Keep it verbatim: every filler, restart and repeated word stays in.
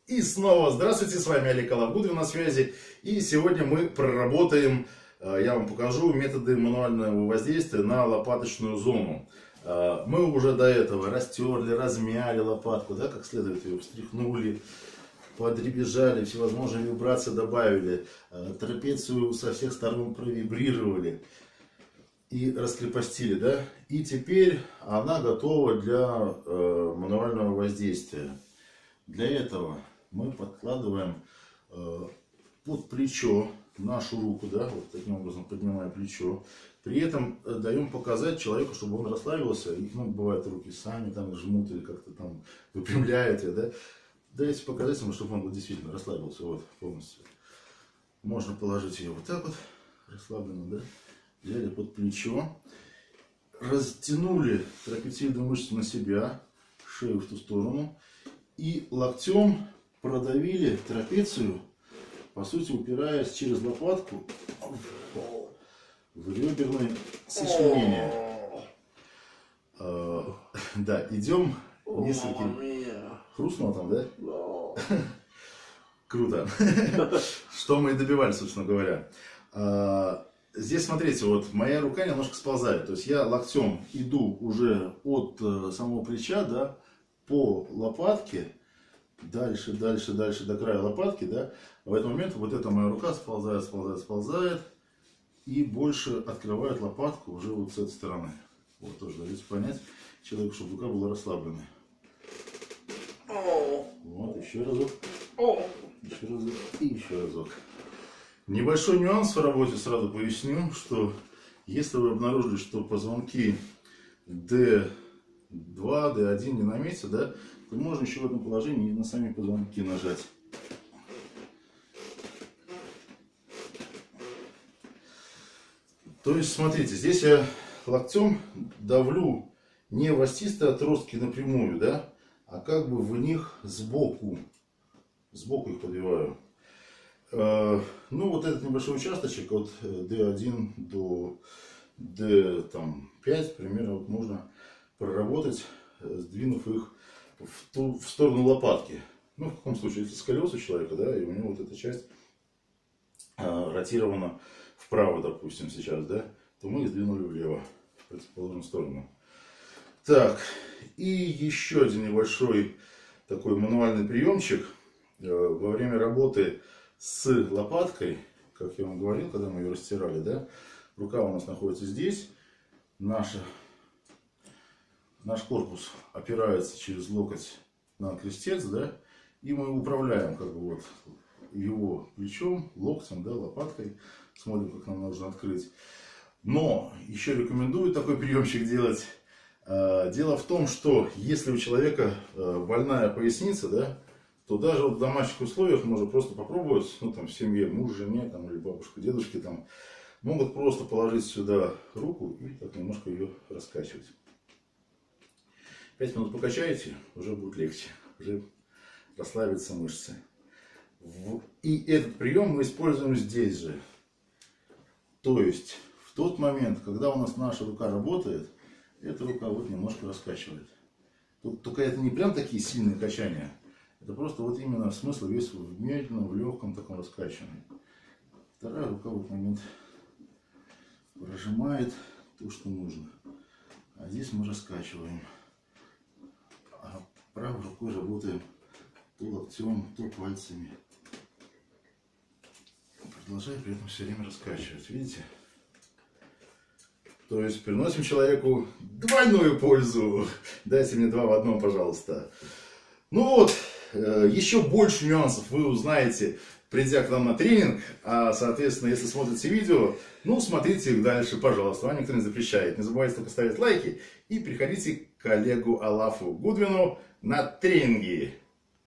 И снова здравствуйте, с вами Олег Алавгудвин на связи. И сегодня мы проработаем, я вам покажу методы мануального воздействия на лопаточную зону. Мы уже до этого растерли, размяли лопатку, да, как следует ее встряхнули, подребезжали, всевозможные вибрации добавили, трапецию со всех сторон провибрировали и раскрепостили, да. И теперь она готова для э, мануального воздействия. Для этого мы подкладываем э, под плечо нашу руку, да, вот таким образом поднимая плечо. При этом э, даем показать человеку, чтобы он расслабился. И, ну, бывает, руки сами там жмут или как-то там выпрямляете, да. Дайте показать ему, чтобы он вот действительно расслабился, вот, полностью. Можно положить ее вот так вот, расслабленно, да. Взяли под плечо, растянули трапециевидную мышцу на себя, шею в ту сторону. И локтем продавили трапецию, по сути упираясь через лопатку в реберное сочленение. А, да, идем несколько... Хрустнуло там, да? Круто. Что мы и добивались, собственно говоря. А, здесь, смотрите, вот моя рука немножко сползает. То есть я локтем иду уже от самого плеча, да, по лопатке, дальше, дальше, дальше до края лопатки, да, в этот момент вот эта моя рука сползает, сползает, сползает и больше открывает лопатку уже вот с этой стороны. Вот тоже дайте понять человеку, чтобы рука была расслабленной. Вот, еще разок, еще разок и еще разок. Небольшой нюанс в работе сразу поясню, что если вы обнаружили, что позвонки дэ два, дэ один не на месте, да, то можно еще в этом положении на сами позвонки нажать. То есть, смотрите, здесь я локтем давлю не в остистые отростки напрямую, да, а как бы в них сбоку. Сбоку их подбиваю. Ну, вот этот небольшой участочек от дэ один до дэ пять примерно вот можно проработать, сдвинув их в, ту, в сторону лопатки. Ну, в каком случае, если сколиоз у человека, да, и у него вот эта часть а, ротирована вправо, допустим, сейчас, да, то мы их сдвинули влево, в противоположную сторону. Так, и еще один небольшой такой мануальный приемчик. Во время работы с лопаткой, как я вам говорил, когда мы ее растирали, да, рука у нас находится здесь, наша Наш корпус опирается через локоть на крестец, да, и мы управляем как бы вот его плечом, локтем, да, лопаткой, смотрим, как нам нужно открыть. Но еще рекомендую такой приемчик делать. Дело в том, что если у человека больная поясница, да, то даже вот в домашних условиях можно просто попробовать, ну там в семье, муж, жене, там, или бабушка, дедушки, там, могут просто положить сюда руку и так немножко ее раскачивать. пять минут покачаете, уже будет легче, уже расслабятся мышцы. И этот прием мы используем здесь же. То есть, в тот момент, когда у нас наша рука работает, эта рука вот немножко раскачивает. Только это не прям такие сильные качания. Это просто вот именно смысл весь в медленном, в легком таком раскачивании. Вторая рука в этот момент прожимает то, что нужно. А здесь мы раскачиваем. А правой рукой работаем то локтем, то пальцами. Продолжая при этом все время раскачивать. Видите? То есть приносим человеку двойную пользу. Дайте мне два в одном, пожалуйста. Ну вот, еще больше нюансов вы узнаете, придя к нам на тренинг. А, соответственно, если смотрите видео, ну, смотрите их дальше, пожалуйста. Вам никто не запрещает. Не забывайте только ставить лайки. И приходите к Олегу Алавгудвину на тренинги.